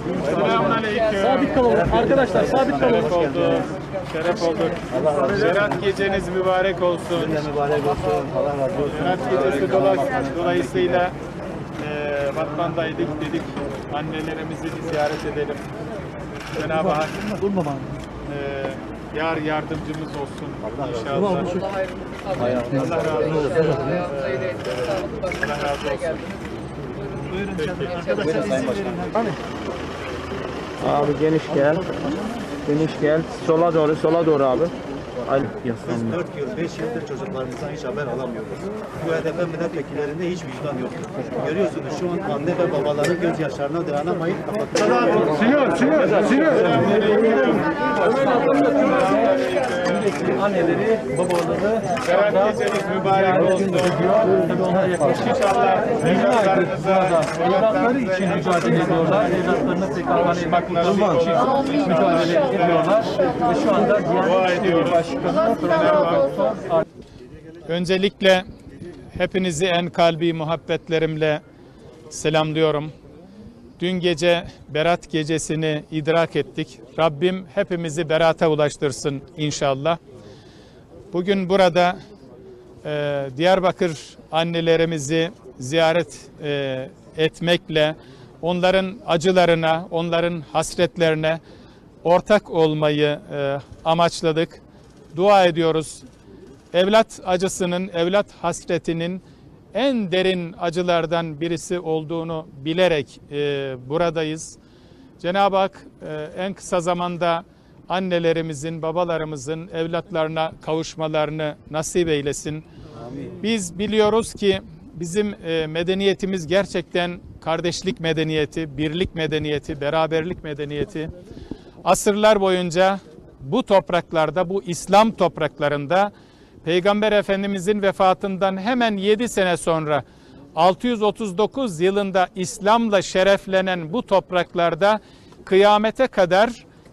Selamünaleyküm. Sabit kalalım. Arkadaşlar sabit kalalım. Şeref olduk. Şeref olduk. Berat geceniz mübarek olsun. Mübarek olsun. Allah razı olsun. Berat gecesi dolayısıyla Batman'daydık, dedik annelerimizi bir ziyaret edelim. Cenab-ı Hak yar yardımcımız olsun inşallah. Allah razı olsun. Allah razı olsun. Abi geniş gel. Geniş gel. Sola doğru abi. Biz 4 yıl, 5 yıldır çocuklarımızdan hiç haber alamıyoruz. Bu HDP milletvekillerinde hiç vicdan yok. Görüyorsunuz şu an anne ve babaların gözyaşlarına dayanamayıp kapatıyorlar. Anneleri, babaları, Berat geceniz mübarek olsun. İnşallah evlatları için mücadele ediyorlar. Evlatlarına PKK'nın kurtulmak için mücadele ediyorlar. Ve şu anda Diyanet Başkanı öncelikle hepinizi en kalbi muhabbetlerimle selamlıyorum. Dün gece Berat gecesini idrak ettik. Rabbim hepimizi berata ulaştırsın inşallah. Bugün burada Diyarbakır annelerimizi ziyaret etmekle onların acılarına, onların hasretlerine ortak olmayı amaçladık. Dua ediyoruz. Evlat acısının, evlat hasretinin en derin acılardan birisi olduğunu bilerek buradayız. Cenab-ı Hak en kısa zamanda annelerimizin, babalarımızın evlatlarına kavuşmalarını nasip eylesin. Amin. Biz biliyoruz ki bizim medeniyetimiz gerçekten kardeşlik medeniyeti, birlik medeniyeti, beraberlik medeniyeti. Asırlar boyunca bu topraklarda, bu İslam topraklarında Peygamber Efendimizin vefatından hemen 7 sene sonra 639 yılında İslam'la şereflenen bu topraklarda kıyamete kadar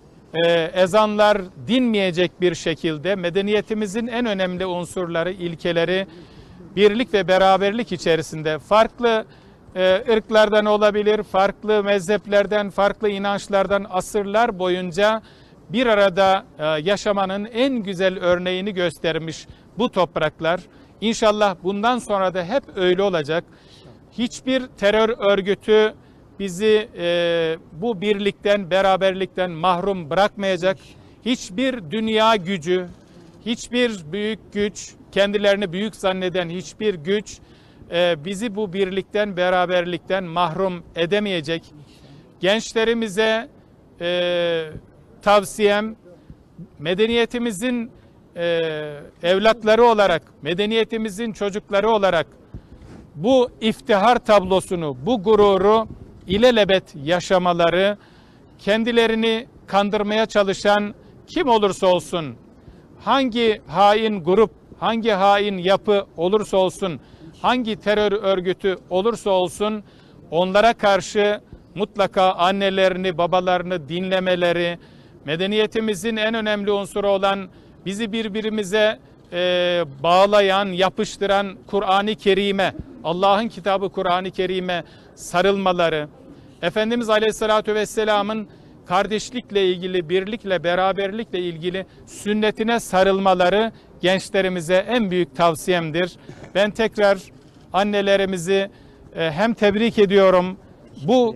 ezanlar dinmeyecek bir şekilde medeniyetimizin en önemli unsurları, ilkeleri birlik ve beraberlik içerisinde farklı ırklardan olabilir, farklı mezheplerden, farklı inançlardan asırlar boyunca bir arada yaşamanın en güzel örneğini göstermiş bu topraklar. İnşallah bundan sonra da hep öyle olacak. Hiçbir terör örgütü bizi bu birlikten, beraberlikten mahrum bırakmayacak. Hiçbir dünya gücü, hiçbir büyük güç, kendilerini büyük zanneden hiçbir güç bizi bu birlikten, beraberlikten mahrum edemeyecek. Gençlerimize tavsiyem, medeniyetimizin evlatları olarak, medeniyetimizin çocukları olarak bu iftihar tablosunu, bu gururu ilelebet yaşamaları, kendilerini kandırmaya çalışan kim olursa olsun, hangi hain grup, hangi hain yapı olursa olsun, hangi terör örgütü olursa olsun, onlara karşı mutlaka annelerini, babalarını dinlemeleri, medeniyetimizin en önemli unsuru olan bizi birbirimize bağlayan, yapıştıran Kur'an-ı Kerim'e, Allah'ın kitabı Kur'an-ı Kerim'e sarılmaları, Efendimiz Aleyhisselatü Vesselam'ın kardeşlikle ilgili, birlikle, beraberlikle ilgili sünnetine sarılmaları gençlerimize en büyük tavsiyemdir. Ben tekrar annelerimizi hem tebrik ediyorum, bu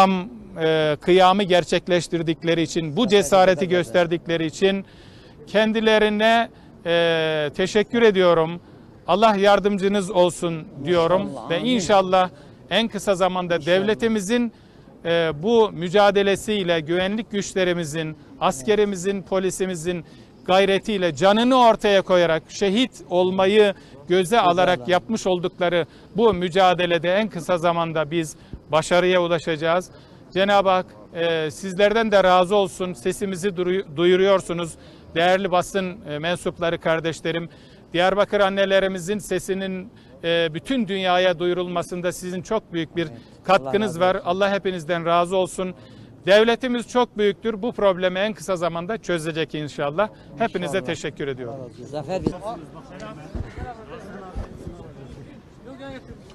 kıyamı gerçekleştirdikleri için, bu cesareti gösterdikleri için kendilerine teşekkür ediyorum. Allah yardımcınız olsun diyorum ve inşallah en kısa zamanda devletimizin bu mücadelesiyle, güvenlik güçlerimizin, askerimizin, polisimizin gayretiyle, canını ortaya koyarak, şehit olmayı göze alarak yapmış oldukları bu mücadelede en kısa zamanda biz başarıya ulaşacağız. Cenab-ı Hak sizlerden de razı olsun. Sesimizi duyuruyorsunuz. Değerli basın mensupları kardeşlerim, Diyarbakır annelerimizin sesinin bütün dünyaya duyurulmasında sizin çok büyük bir katkınız var. Allah hepinizden razı olsun. Devletimiz çok büyüktür. Bu problemi en kısa zamanda çözecek inşallah. Hepinize teşekkür ediyorum. Zafer